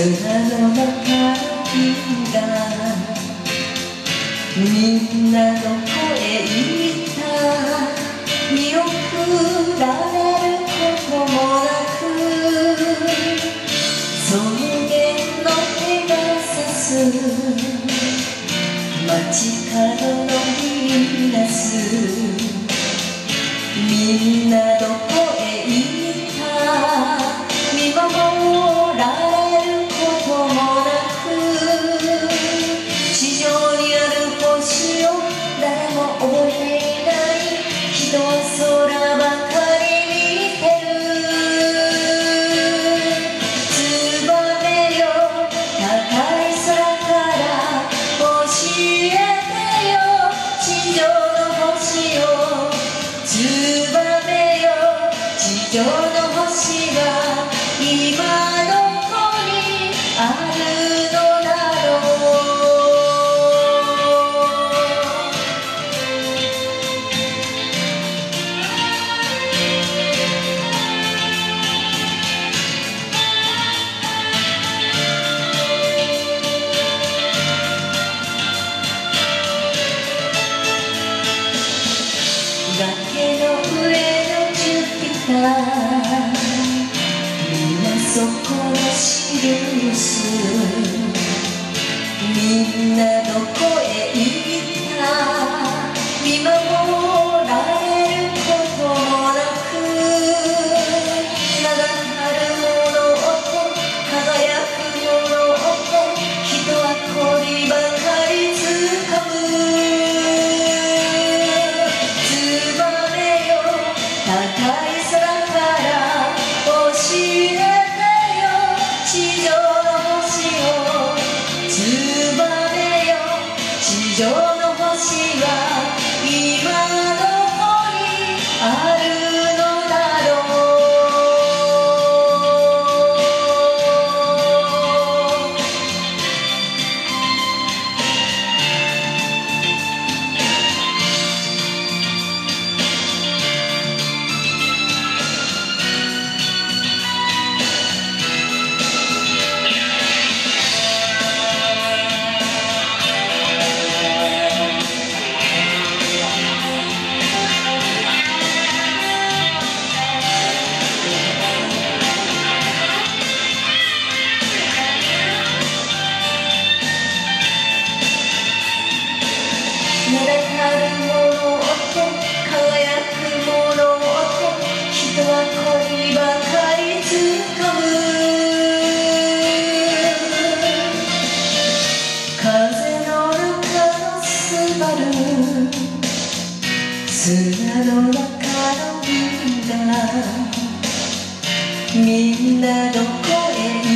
砂の中の銀河、みんなどこへ行った、見送られることもなく、草原の手がさす街角のヴィーナス、みんなどこへ行った、見守られることもなく、地上にある星を誰も覚えていない、人は空ばかり見てる。ツバメよ高い空から教えてよ、地上の星を。ツバメよ地上の星が今どこにあるのだろう。崖の上のジュピター、みんなそこのシルス、みんなどこへ行った、見守られることもなく、名だたるものと輝くものと、人はこりばかりつかむ。高い空から教えてよ、地上の星を。ツバメよ地上の星は今どこにあるのだろう。名だたるものと輝くものと、人はこりばかりつかむ。風の中のスバル、砂の中の銀河、みんなどこへ